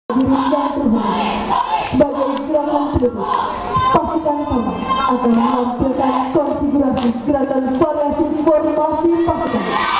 Diri yang terhormat sebagai gerakan pendukung pasukan komando akan menampilkan konfigurasi gerakan variasi formasi pasukan.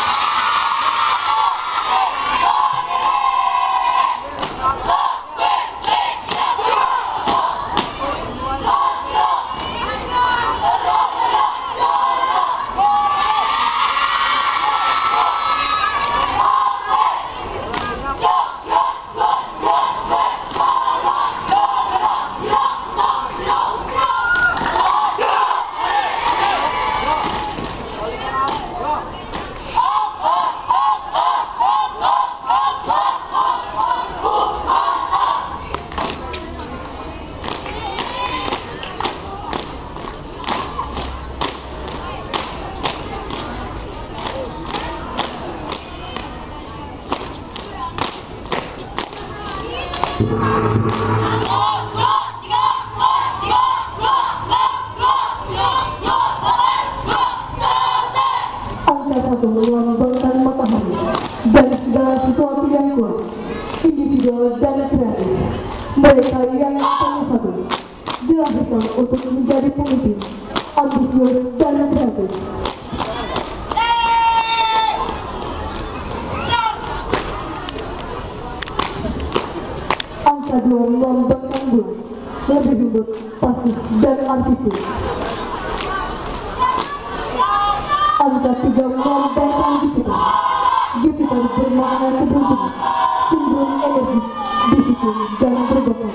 Angka 1 melambangkan matahari dan segala sesuatu yang kuat, individual dan kreatif. Mereka yang angka 1 dilahirkan untuk menjadi pemimpin, ambisius dan kreatif. Angka 2 melambangkan bulan, lebih lembut, pasif dan artistik. Angka 3 melambangkan Jupiter. Jupiter bermakna keberuntungan, cenderung energi, disiplin dan berbakat.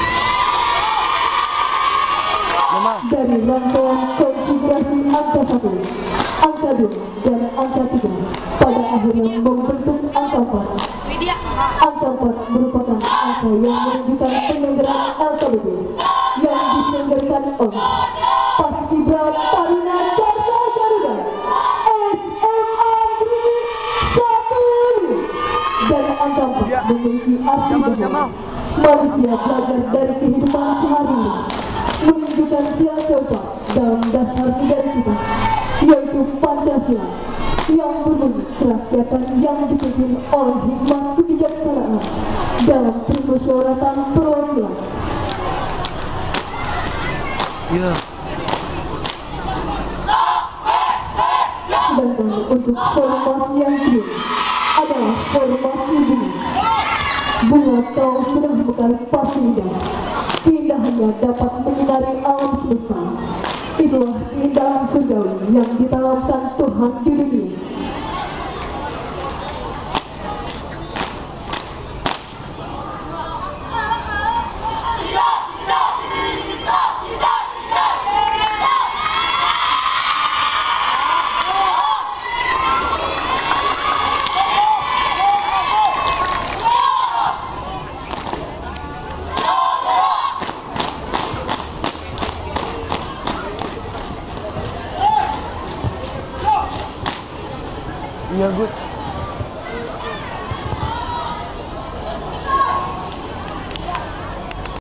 Dari rangkaian konfigurasi angka 1, angka 2 dan angka 3 pada akhirnya membentuk angka 4. Angka 4 merupakan angka yang menunjukkan penyelenggaraan LKBP yang diselenggarakan oleh Paskibra Taruna Dharma Garuda SMA Negeri 1. Dan angka 4 memiliki arti bahwa manusia belajar dari kehidupan sehari-hari, menunjukkan sila keempat dalam dasar negara kita, yaitu Pancasila, yang berbunyi kerakyatan yang dipimpin oleh hikmat kebijaksanaan dalam permusyawaratan perwakilan. Sedangkan untuk formasi yang kedua adalah formasi bunga. Bunga kau sudah mekar pasti indah. Keindahannya dapat menyinari alam semesta. Itulah keindahan surgawi yang ditanamkan Tuhan di dunia. Iya Gus.